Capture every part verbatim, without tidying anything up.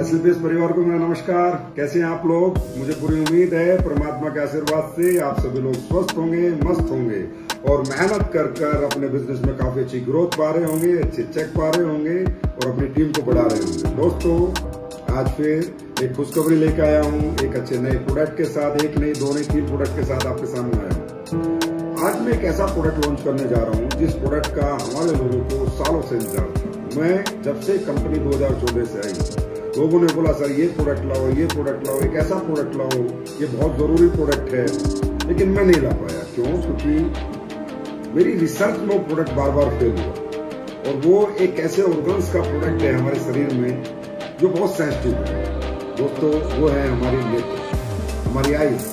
एसएलपीएस परिवार को मेरा नमस्कार। कैसे हैं आप लोग? मुझे पूरी उम्मीद है परमात्मा के आशीर्वाद से आप सभी लोग स्वस्थ होंगे, मस्त होंगे और मेहनत कर कर अपने बिजनेस में काफी अच्छी ग्रोथ पा रहे होंगे, अच्छे चेक पा रहे होंगे और अपनी टीम को बढ़ा रहे होंगे। दोस्तों, आज फिर एक खुशखबरी लेकर आया हूँ, एक अच्छे नए प्रोडक्ट के साथ, एक नहीं दो नहीं तीन प्रोडक्ट के साथ आपके सामने आया हूँ। आज मैं एक ऐसा प्रोडक्ट लॉन्च करने जा रहा हूँ जिस प्रोडक्ट का हमारे लोगों को सालों से इंतजार था। मैं जब से कंपनी दो हज़ार चौदह से आई, लोगों ने बोला सर ये प्रोडक्ट लाओ, ये प्रोडक्ट लाओ, एक ऐसा प्रोडक्ट लाओ, ये बहुत जरूरी प्रोडक्ट है, लेकिन मैं नहीं ला पाया। क्यों? क्योंकि मेरी रिसर्च में वो प्रोडक्ट बार बार फेल हुआ और वो एक ऐसे ऑर्गन्स का प्रोडक्ट है हमारे शरीर में जो बहुत सेंसिटिव है। दोस्तों, वो है हमारी नेत्र, हमारी आईज।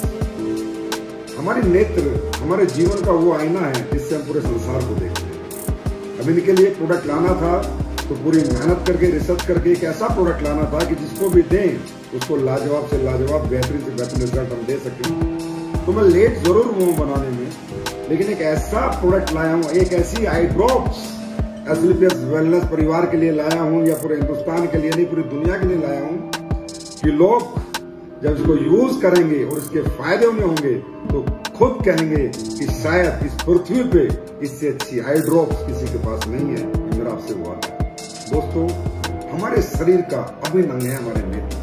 हमारी नेत्र हमारे जीवन का वो आईना है जिससे हम पूरे संसार को देखते हैं। अब इनके लिए प्रोडक्ट लाना था तो पूरी मेहनत करके, रिसर्च करके एक ऐसा प्रोडक्ट लाना था कि जिसको भी दें उसको लाजवाब से लाजवाब, बेहतरीन से बेहतरीन रिजल्ट हम दे सकें। तो मैं लेट जरूर हूँ बनाने में, लेकिन एक ऐसा प्रोडक्ट लाया हूँ, एक ऐसी आई ड्रॉप्स एसएलपीएस वेलनेस परिवार के लिए लाया हूँ, या पूरे हिंदुस्तान के लिए नहीं पूरी दुनिया के लिए लाया हूँ कि लोग जब इसको यूज करेंगे और इसके फायदे उन्हें होंगे तो खुद कहेंगे कि शायद इस पृथ्वी पे इससे अच्छी आई ड्रॉप्स किसी के पास नहीं है। मेरा आपसे वादा है। दोस्तों, हमारे शरीर का अभिन्न अंग है हमारे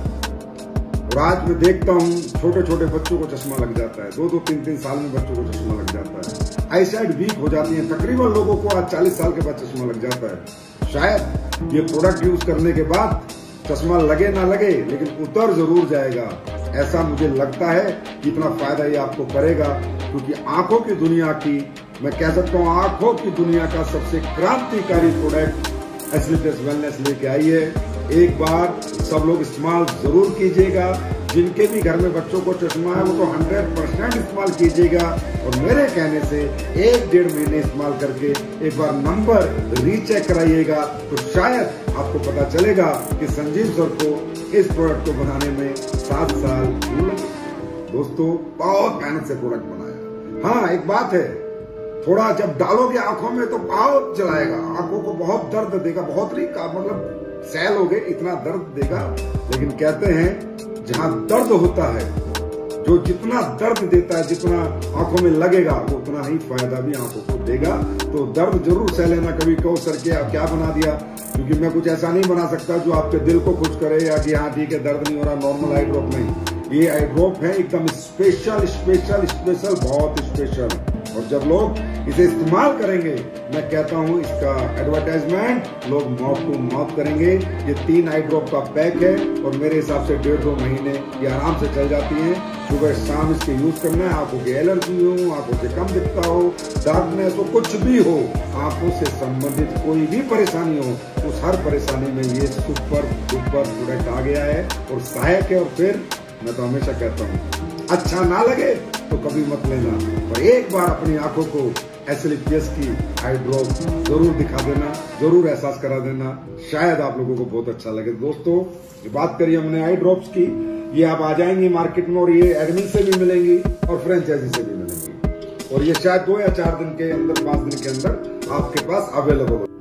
नेत्र, और आज मैं देखता हूँ छोटे छोटे बच्चों को चश्मा लग जाता है, दो दो तीन तीन साल में बच्चों को चश्मा लग जाता है, आई साइट वीक हो जाती है। तकरीबन लोगों को आज चालीस साल के बाद चश्मा लग जाता है। शायद ये प्रोडक्ट यूज करने के बाद चश्मा लगे ना लगे, लेकिन उतर जरूर जाएगा, ऐसा मुझे लगता है। कितना फायदा ये आपको करेगा, क्योंकि आंखों की दुनिया की, मैं कह सकता हूँ आंखों की दुनिया का सबसे क्रांतिकारी प्रोडक्ट एसएलपीएस वेलनेस लेके आई है। एक बार सब लोग इस्तेमाल जरूर कीजिएगा। जिनके भी घर में बच्चों को चश्मा है वो तो हंड्रेड परसेंट इस्तेमाल कीजिएगा, और मेरे कहने से एक डेढ़ महीने इस्तेमाल करके एक बार नंबर रीचेक कराइएगा, तो शायद आपको पता चलेगा कि संजीव सर को इस प्रोडक्ट को बनाने में सात साल लगे। दोस्तों, बहुत मेहनत से प्रोडक्ट बनाया। हाँ, एक बात है, थोड़ा जब डालोगे आंखों में तो बहुत जलाएगा, आंखों को बहुत दर्द देगा, बहुत नहीं का मतलब सैल हो गए, इतना दर्द देगा। लेकिन कहते हैं जहां दर्द होता है, जो जितना दर्द देता है, जितना आंखों में लगेगा, वो उतना ही फायदा भी आंखों को देगा। तो दर्द जरूर सह लेना। कभी कहो सर के आप क्या बना दिया, क्योंकि मैं कुछ ऐसा नहीं बना सकता जो आपके दिल को खुश करे, या कि हाँ ठीक है दर्द नहीं हो रहा, नॉर्मल आई ड्रॉप नहीं। ये आई ड्रॉप है एकदम स्पेशल स्पेशल स्पेशल, बहुत स्पेशल। और जब लोग इसे इस्तेमाल करेंगे, मैं कहता हूं इसका एडवर्टाइजमेंट लोग माउथ टू माउथ करेंगे। ये तीन आई ड्रॉप का पैक है और मेरे हिसाब से डेढ़ दो महीने ये आराम से चल जाती हैं। सुबह शाम इसके यूज करना है। आंखों की एलर्जी हो, आंखों से कम दिखता हो, डार्कनेस हो, कुछ भी हो, आंखों से संबंधित कोई भी परेशानी हो, उस हर परेशानी में ये सुपर डुपर प्रोडक्ट आ गया है और सहायक है। और फिर मैं तो हमेशा कहता हूँ, अच्छा ना लगे तो कभी मत लेना, और एक बार अपनी आंखों को एसएलपीएस की आई ड्रॉप जरूर दिखा देना, जरूर एहसास करा देना, शायद आप लोगों को बहुत अच्छा लगे। दोस्तों, ये बात करिए हमने आई ड्रॉप्स की, ये आप आ जाएंगी मार्केट में, और ये एडमिन से भी मिलेंगी और फ्रेंचाइजी से भी मिलेंगी, और ये शायद दो या चार दिन के अंदर, पांच दिन के अंदर आपके पास अवेलेबल हो।